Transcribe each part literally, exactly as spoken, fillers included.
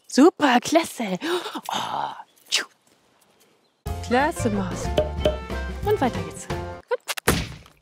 Super, klasse. Oh, tschu. Klasse, Maus. Und weiter geht's. Gut.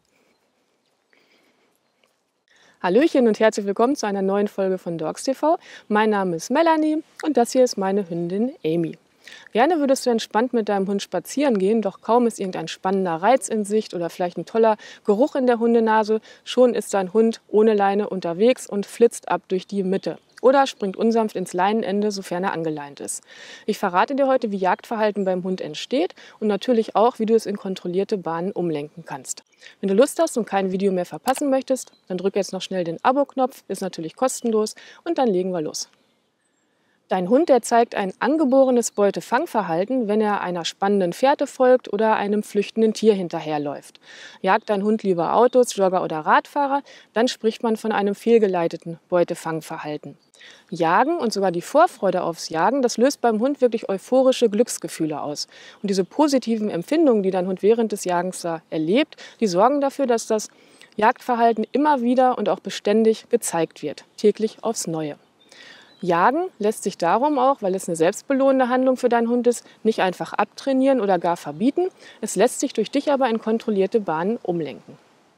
Hallöchen und herzlich willkommen zu einer neuen Folge von Dogs T V. Mein Name ist Melanie und das hier ist meine Hündin Amy. Gerne würdest du entspannt mit deinem Hund spazieren gehen, doch kaum ist irgendein spannender Reiz in Sicht oder vielleicht ein toller Geruch in der Hundenase, schon ist dein Hund ohne Leine unterwegs und flitzt ab durch die Mitte. Oder springt unsanft ins Leinenende, sofern er angeleint ist. Ich verrate dir heute, wie Jagdverhalten beim Hund entsteht und natürlich auch, wie du es in kontrollierte Bahnen umlenken kannst. Wenn du Lust hast und kein Video mehr verpassen möchtest, dann drück jetzt noch schnell den Abo-Knopf, ist natürlich kostenlos und dann legen wir los. Dein Hund, der zeigt ein angeborenes Beutefangverhalten, wenn er einer spannenden Fährte folgt oder einem flüchtenden Tier hinterherläuft. Jagt dein Hund lieber Autos, Jogger oder Radfahrer, dann spricht man von einem fehlgeleiteten Beutefangverhalten. Jagen und sogar die Vorfreude aufs Jagen, das löst beim Hund wirklich euphorische Glücksgefühle aus. Und diese positiven Empfindungen, die dein Hund während des Jagens da erlebt, die sorgen dafür, dass das Jagdverhalten immer wieder und auch beständig gezeigt wird, täglich aufs Neue. Jagen lässt sich darum auch, weil es eine selbstbelohnende Handlung für deinen Hund ist, nicht einfach abtrainieren oder gar verbieten. Es lässt sich durch dich aber in kontrollierte Bahnen umlenken.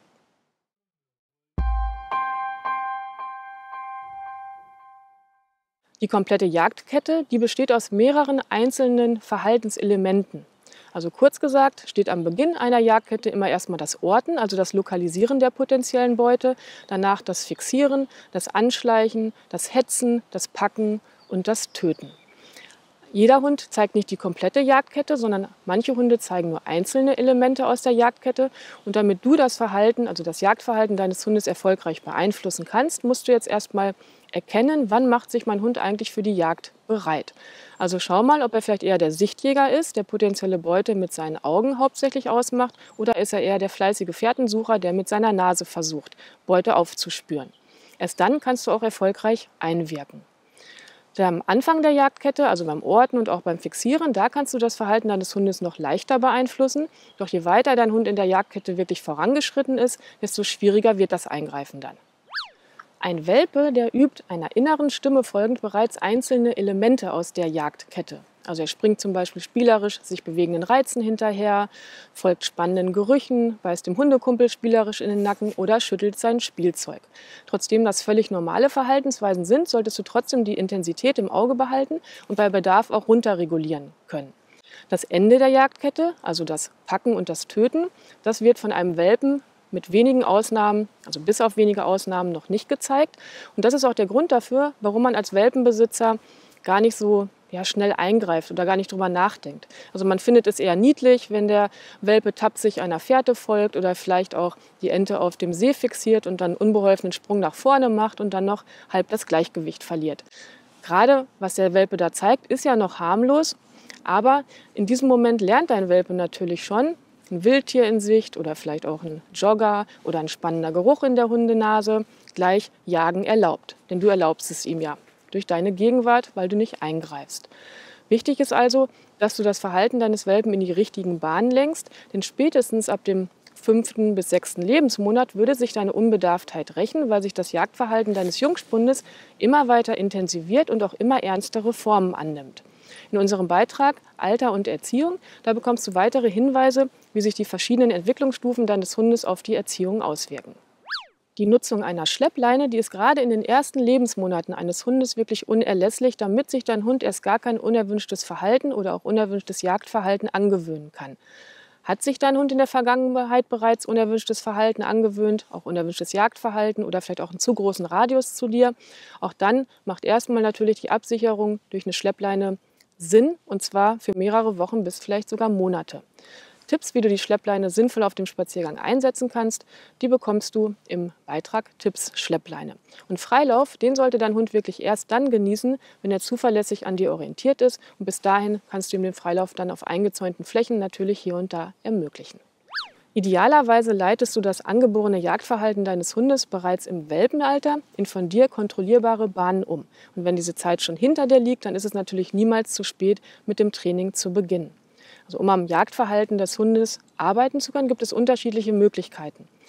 Die komplette Jagdkette, die besteht aus mehreren einzelnen Verhaltenselementen. Also kurz gesagt steht am Beginn einer Jagdkette immer erstmal das Orten, also das Lokalisieren der potenziellen Beute, danach das Fixieren, das Anschleichen, das Hetzen, das Packen und das Töten. Jeder Hund zeigt nicht die komplette Jagdkette, sondern manche Hunde zeigen nur einzelne Elemente aus der Jagdkette. Und damit du das Verhalten, also das Jagdverhalten deines Hundes erfolgreich beeinflussen kannst, musst du jetzt erstmal erkennen, wann macht sich mein Hund eigentlich für die Jagd bereit. Also schau mal, ob er vielleicht eher der Sichtjäger ist, der potenzielle Beute mit seinen Augen hauptsächlich ausmacht, oder ist er eher der fleißige Fährtensucher, der mit seiner Nase versucht, Beute aufzuspüren. Erst dann kannst du auch erfolgreich einwirken. Am Anfang der Jagdkette, also beim Orten und auch beim Fixieren, da kannst du das Verhalten deines Hundes noch leichter beeinflussen. Doch je weiter dein Hund in der Jagdkette wirklich vorangeschritten ist, desto schwieriger wird das Eingreifen dann. Ein Welpe, der übt einer inneren Stimme folgend bereits einzelne Elemente aus der Jagdkette. Also er springt zum Beispiel spielerisch sich bewegenden Reizen hinterher, folgt spannenden Gerüchen, beißt dem Hundekumpel spielerisch in den Nacken oder schüttelt sein Spielzeug. Trotzdem das völlig normale Verhaltensweisen sind, solltest du trotzdem die Intensität im Auge behalten und bei Bedarf auch runterregulieren können. Das Ende der Jagdkette, also das Packen und das Töten, das wird von einem Welpen mit wenigen Ausnahmen, also bis auf wenige Ausnahmen, noch nicht gezeigt. Und das ist auch der Grund dafür, warum man als Welpenbesitzer gar nicht so ja, schnell eingreift oder gar nicht drüber nachdenkt. Also man findet es eher niedlich, wenn der Welpe tapsig einer Fährte folgt oder vielleicht auch die Ente auf dem See fixiert und dann unbeholfenen Sprung nach vorne macht und dann noch halb das Gleichgewicht verliert. Gerade was der Welpe da zeigt, ist ja noch harmlos, aber in diesem Moment lernt dein Welpe natürlich schon, ein Wildtier in Sicht oder vielleicht auch ein Jogger oder ein spannender Geruch in der Hundenase, gleich Jagen erlaubt. Denn du erlaubst es ihm ja durch deine Gegenwart, weil du nicht eingreifst. Wichtig ist also, dass du das Verhalten deines Welpen in die richtigen Bahnen lenkst, denn spätestens ab dem fünften bis sechsten Lebensmonat würde sich deine Unbedarftheit rächen, weil sich das Jagdverhalten deines Jungspundes immer weiter intensiviert und auch immer ernstere Formen annimmt. In unserem Beitrag Alter und Erziehung, da bekommst du weitere Hinweise, wie sich die verschiedenen Entwicklungsstufen deines Hundes auf die Erziehung auswirken. Die Nutzung einer Schleppleine, die ist gerade in den ersten Lebensmonaten eines Hundes wirklich unerlässlich, damit sich dein Hund erst gar kein unerwünschtes Verhalten oder auch unerwünschtes Jagdverhalten angewöhnen kann. Hat sich dein Hund in der Vergangenheit bereits unerwünschtes Verhalten angewöhnt, auch unerwünschtes Jagdverhalten oder vielleicht auch einen zu großen Radius zu dir, auch dann macht erstmal natürlich die Absicherung durch eine Schleppleine Sinn, und zwar für mehrere Wochen bis vielleicht sogar Monate. Tipps, wie du die Schleppleine sinnvoll auf dem Spaziergang einsetzen kannst, die bekommst du im Beitrag Tipps Schleppleine. Und Freilauf, den sollte dein Hund wirklich erst dann genießen, wenn er zuverlässig an dir orientiert ist. Und bis dahin kannst du ihm den Freilauf dann auf eingezäunten Flächen natürlich hier und da ermöglichen. Idealerweise leitest du das angeborene Jagdverhalten deines Hundes bereits im Welpenalter in von dir kontrollierbare Bahnen um. Und wenn diese Zeit schon hinter dir liegt, dann ist es natürlich niemals zu spät, mit dem Training zu beginnen. Also um am Jagdverhalten des Hundes arbeiten zu können, gibt es unterschiedliche Möglichkeiten.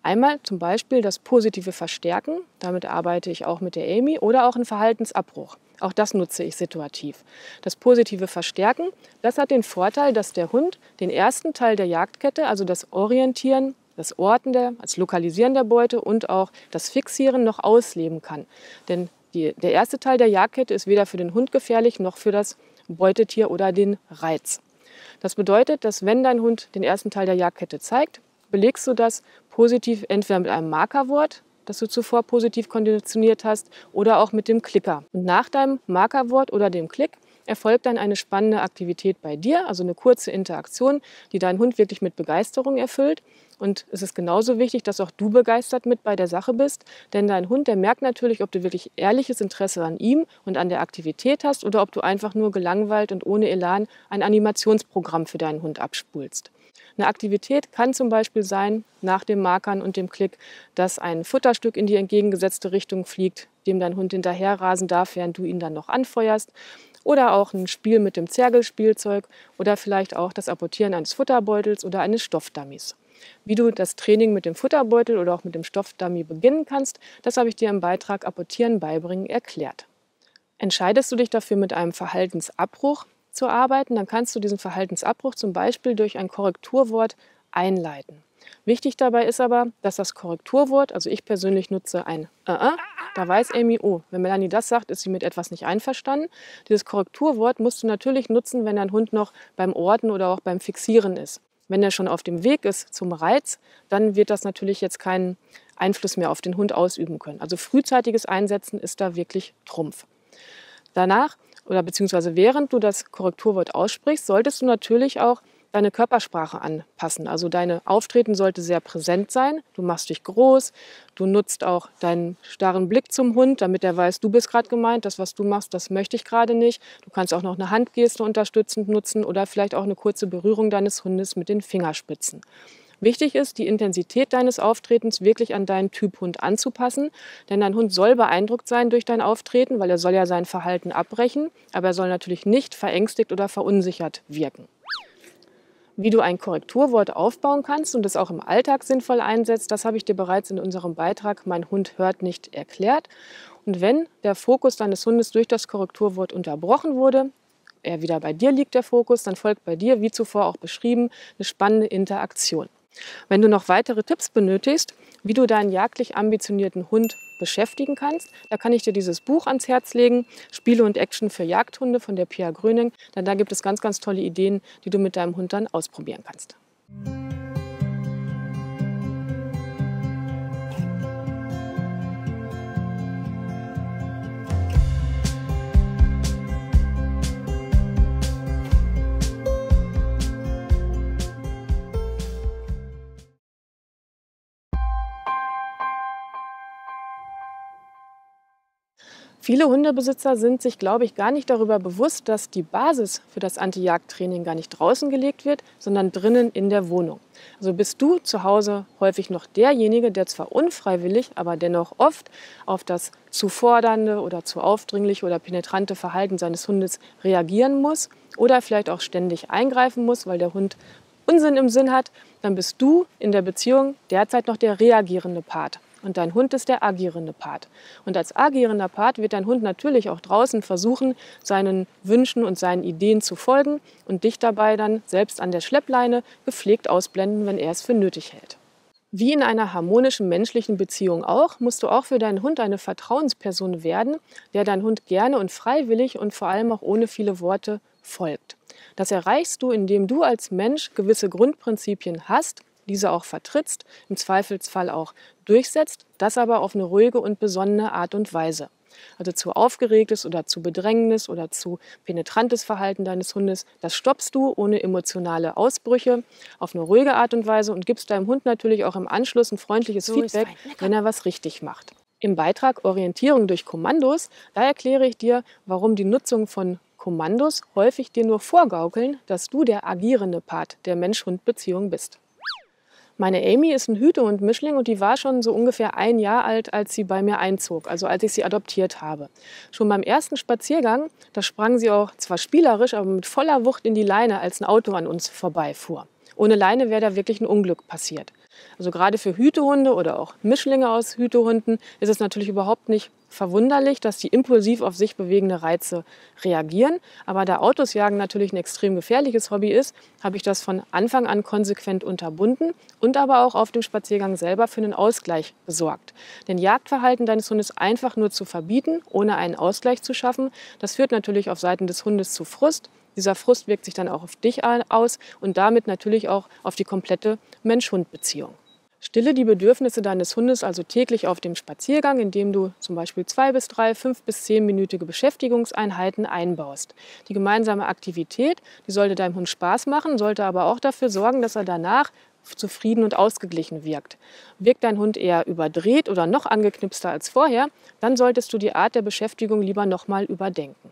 Einmal zum Beispiel das positive Verstärken, damit arbeite ich auch mit der Amy, oder auch ein Verhaltensabbruch. Auch das nutze ich situativ. Das positive Verstärken, das hat den Vorteil, dass der Hund den ersten Teil der Jagdkette, also das Orientieren, das Orten, der, das Lokalisieren der Beute und auch das Fixieren noch ausleben kann. Denn die, der erste Teil der Jagdkette ist weder für den Hund gefährlich noch für das Beutetier oder den Reiz. Das bedeutet, dass wenn dein Hund den ersten Teil der Jagdkette zeigt, belegst du das positiv entweder mit einem Markerwort, das du zuvor positiv konditioniert hast, oder auch mit dem Klicker. Und nach deinem Markerwort oder dem Klick erfolgt dann eine spannende Aktivität bei dir, also eine kurze Interaktion, die deinen Hund wirklich mit Begeisterung erfüllt. Und es ist genauso wichtig, dass auch du begeistert mit bei der Sache bist, denn dein Hund, der merkt natürlich, ob du wirklich ehrliches Interesse an ihm und an der Aktivität hast oder ob du einfach nur gelangweilt und ohne Elan ein Animationsprogramm für deinen Hund abspulst. Eine Aktivität kann zum Beispiel sein, nach dem Markern und dem Klick, dass ein Futterstück in die entgegengesetzte Richtung fliegt, dem dein Hund hinterher rasen darf, während du ihn dann noch anfeuerst. Oder auch ein Spiel mit dem Zergelspielzeug oder vielleicht auch das Apportieren eines Futterbeutels oder eines Stoffdummies. Wie du das Training mit dem Futterbeutel oder auch mit dem Stoffdummy beginnen kannst, das habe ich dir im Beitrag Apportieren beibringen erklärt. Entscheidest du dich dafür, mit einem Verhaltensabbruch zu arbeiten, dann kannst du diesen Verhaltensabbruch zum Beispiel durch ein Korrekturwort einleiten. Wichtig dabei ist aber, dass das Korrekturwort, also ich persönlich nutze ein äh, äh, da weiß Amy, oh, wenn Melanie das sagt, ist sie mit etwas nicht einverstanden. Dieses Korrekturwort musst du natürlich nutzen, wenn dein Hund noch beim Orten oder auch beim Fixieren ist. Wenn er schon auf dem Weg ist zum Reiz, dann wird das natürlich jetzt keinen Einfluss mehr auf den Hund ausüben können. Also frühzeitiges Einsetzen ist da wirklich Trumpf. Danach oder beziehungsweise während du das Korrekturwort aussprichst, solltest du natürlich auch deine Körpersprache anpassen. Also deine Auftreten sollte sehr präsent sein. Du machst dich groß, du nutzt auch deinen starren Blick zum Hund, damit er weiß, du bist gerade gemeint, das, was du machst, das möchte ich gerade nicht. Du kannst auch noch eine Handgeste unterstützend nutzen oder vielleicht auch eine kurze Berührung deines Hundes mit den Fingerspitzen. Wichtig ist, die Intensität deines Auftretens wirklich an deinen Typ Hund anzupassen, denn dein Hund soll beeindruckt sein durch dein Auftreten, weil er soll ja sein Verhalten abbrechen, aber er soll natürlich nicht verängstigt oder verunsichert wirken. Wie du ein Korrekturwort aufbauen kannst und es auch im Alltag sinnvoll einsetzt, das habe ich dir bereits in unserem Beitrag "Mein Hund hört nicht" erklärt. Und wenn der Fokus deines Hundes durch das Korrekturwort unterbrochen wurde, er wieder bei dir liegt, der Fokus, dann folgt bei dir, wie zuvor auch beschrieben, eine spannende Interaktion. Wenn du noch weitere Tipps benötigst, wie du deinen jagdlich ambitionierten Hund beschäftigen kannst, da kann ich dir dieses Buch ans Herz legen, Spiele und Action für Jagdhunde von der Pia Gröning, denn da gibt es ganz, ganz tolle Ideen, die du mit deinem Hund dann ausprobieren kannst. Viele Hundebesitzer sind sich, glaube ich, gar nicht darüber bewusst, dass die Basis für das Anti-Jagd-Training gar nicht draußen gelegt wird, sondern drinnen in der Wohnung. Also bist du zu Hause häufig noch derjenige, der zwar unfreiwillig, aber dennoch oft auf das zu fordernde oder zu aufdringliche oder penetrante Verhalten seines Hundes reagieren muss oder vielleicht auch ständig eingreifen muss, weil der Hund Unsinn im Sinn hat, dann bist du in der Beziehung derzeit noch der reagierende Part. Und dein Hund ist der agierende Part. Und als agierender Part wird dein Hund natürlich auch draußen versuchen, seinen Wünschen und seinen Ideen zu folgen und dich dabei dann selbst an der Schleppleine gepflegt ausblenden, wenn er es für nötig hält. Wie in einer harmonischen menschlichen Beziehung auch, musst du auch für deinen Hund eine Vertrauensperson werden, der dein Hund gerne und freiwillig und vor allem auch ohne viele Worte folgt. Das erreichst du, indem du als Mensch gewisse Grundprinzipien hast, diese auch vertrittst, im Zweifelsfall auch durchsetzt, das aber auf eine ruhige und besonnene Art und Weise. Also zu aufgeregtes oder zu bedrängendes oder zu penetrantes Verhalten deines Hundes, das stoppst du ohne emotionale Ausbrüche auf eine ruhige Art und Weise und gibst deinem Hund natürlich auch im Anschluss ein freundliches so Feedback, wenn er was richtig macht. Im Beitrag Orientierung durch Kommandos, da erkläre ich dir, warum die Nutzung von Kommandos häufig dir nur vorgaukeln, dass du der agierende Part der Mensch-Hund-Beziehung bist. Meine Amy ist ein Hüte- und Mischling und die war schon so ungefähr ein Jahr alt, als sie bei mir einzog, also als ich sie adoptiert habe. Schon beim ersten Spaziergang, da sprang sie auch zwar spielerisch, aber mit voller Wucht in die Leine, als ein Auto an uns vorbeifuhr. Ohne Leine wäre da wirklich ein Unglück passiert. Also gerade für Hütehunde oder auch Mischlinge aus Hütehunden ist es natürlich überhaupt nicht verwunderlich, dass die impulsiv auf sich bewegende Reize reagieren. Aber da Autos jagen natürlich ein extrem gefährliches Hobby ist, habe ich das von Anfang an konsequent unterbunden und aber auch auf dem Spaziergang selber für einen Ausgleich gesorgt. Denn Jagdverhalten deines Hundes einfach nur zu verbieten, ohne einen Ausgleich zu schaffen, das führt natürlich auf Seiten des Hundes zu Frust. Dieser Frust wirkt sich dann auch auf dich aus und damit natürlich auch auf die komplette Mensch-Hund-Beziehung. Stille die Bedürfnisse deines Hundes also täglich auf dem Spaziergang, indem du zum Beispiel zwei bis drei, fünf bis zehnminütige Beschäftigungseinheiten einbaust. Die gemeinsame Aktivität, die sollte deinem Hund Spaß machen, sollte aber auch dafür sorgen, dass er danach zufrieden und ausgeglichen wirkt. Wirkt dein Hund eher überdreht oder noch angeknipster als vorher, dann solltest du die Art der Beschäftigung lieber nochmal überdenken.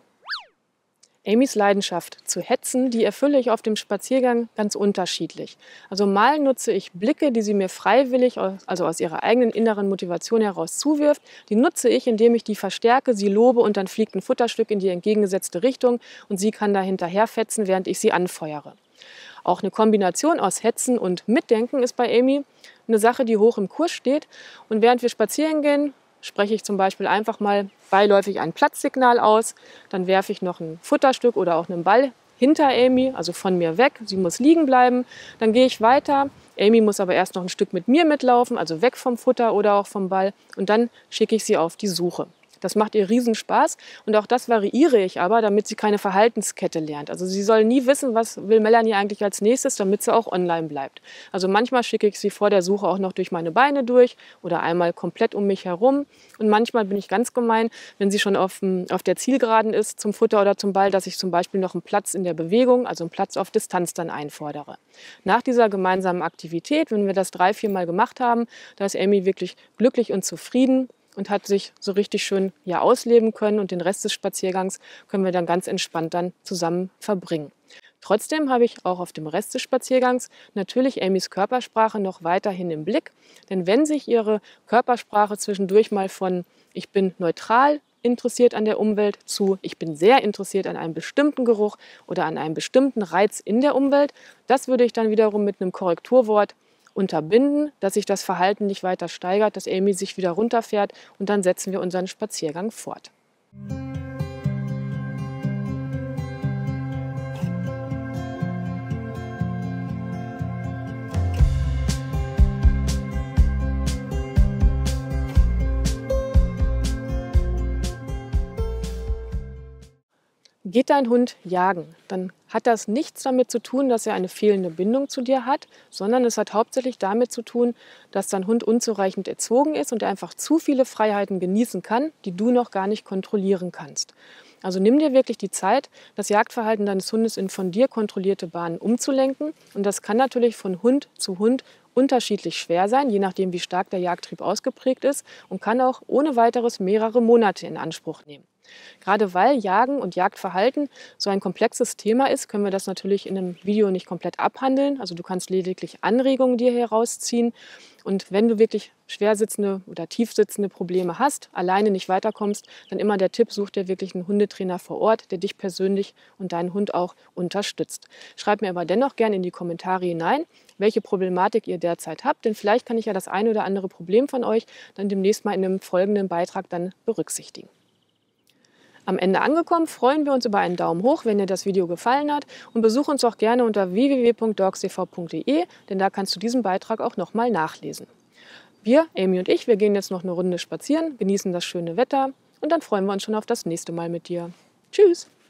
Amys Leidenschaft zu hetzen, die erfülle ich auf dem Spaziergang ganz unterschiedlich. Also mal nutze ich Blicke, die sie mir freiwillig, also aus ihrer eigenen inneren Motivation heraus zuwirft. Die nutze ich, indem ich die verstärke, sie lobe und dann fliegt ein Futterstück in die entgegengesetzte Richtung und sie kann da hinterherfetzen, während ich sie anfeuere. Auch eine Kombination aus Hetzen und Mitdenken ist bei Amy eine Sache, die hoch im Kurs steht. Und während wir spazieren gehen, spreche ich zum Beispiel einfach mal beiläufig ein Platzsignal aus. Dann werfe ich noch ein Futterstück oder auch einen Ball hinter Amy, also von mir weg. Sie muss liegen bleiben. Dann gehe ich weiter. Amy muss aber erst noch ein Stück mit mir mitlaufen, also weg vom Futter oder auch vom Ball. Und dann schicke ich sie auf die Suche. Das macht ihr riesen Spaß und auch das variiere ich aber, damit sie keine Verhaltenskette lernt. Also sie soll nie wissen, was will Melanie eigentlich als nächstes, damit sie auch online bleibt. Also manchmal schicke ich sie vor der Suche auch noch durch meine Beine durch oder einmal komplett um mich herum. Und manchmal bin ich ganz gemein, wenn sie schon auf, auf der Zielgeraden ist zum Futter oder zum Ball, dass ich zum Beispiel noch einen Platz in der Bewegung, also einen Platz auf Distanz dann einfordere. Nach dieser gemeinsamen Aktivität, wenn wir das drei, vier Mal gemacht haben, da ist Amy wirklich glücklich und zufrieden und hat sich so richtig schön ja ausleben können und den Rest des Spaziergangs können wir dann ganz entspannt dann zusammen verbringen. Trotzdem habe ich auch auf dem Rest des Spaziergangs natürlich Amys Körpersprache noch weiterhin im Blick, denn wenn sich ihre Körpersprache zwischendurch mal von ich bin neutral interessiert an der Umwelt zu ich bin sehr interessiert an einem bestimmten Geruch oder an einem bestimmten Reiz in der Umwelt, das würde ich dann wiederum mit einem Korrekturwort unterbinden, dass sich das Verhalten nicht weiter steigert, dass Amy sich wieder runterfährt und dann setzen wir unseren Spaziergang fort. Geht dein Hund jagen, dann hat das nichts damit zu tun, dass er eine fehlende Bindung zu dir hat, sondern es hat hauptsächlich damit zu tun, dass dein Hund unzureichend erzogen ist und er einfach zu viele Freiheiten genießen kann, die du noch gar nicht kontrollieren kannst. Also nimm dir wirklich die Zeit, das Jagdverhalten deines Hundes in von dir kontrollierte Bahnen umzulenken. Und das kann natürlich von Hund zu Hund unterschiedlich schwer sein, je nachdem, wie stark der Jagdtrieb ausgeprägt ist und kann auch ohne weiteres mehrere Monate in Anspruch nehmen. Gerade weil Jagen und Jagdverhalten so ein komplexes Thema ist, können wir das natürlich in einem Video nicht komplett abhandeln. Also du kannst lediglich Anregungen dir herausziehen. Und wenn du wirklich schwer sitzende oder tief sitzende Probleme hast, alleine nicht weiterkommst, dann immer der Tipp, such dir wirklich einen Hundetrainer vor Ort, der dich persönlich und deinen Hund auch unterstützt. Schreib mir aber dennoch gerne in die Kommentare hinein, welche Problematik ihr derzeit habt, denn vielleicht kann ich ja das eine oder andere Problem von euch dann demnächst mal in einem folgenden Beitrag dann berücksichtigen. Am Ende angekommen, freuen wir uns über einen Daumen hoch, wenn dir das Video gefallen hat und besuch uns auch gerne unter w w w punkt dogs t v punkt de, denn da kannst du diesen Beitrag auch nochmal nachlesen. Wir, Amy und ich, wir gehen jetzt noch eine Runde spazieren, genießen das schöne Wetter und dann freuen wir uns schon auf das nächste Mal mit dir. Tschüss!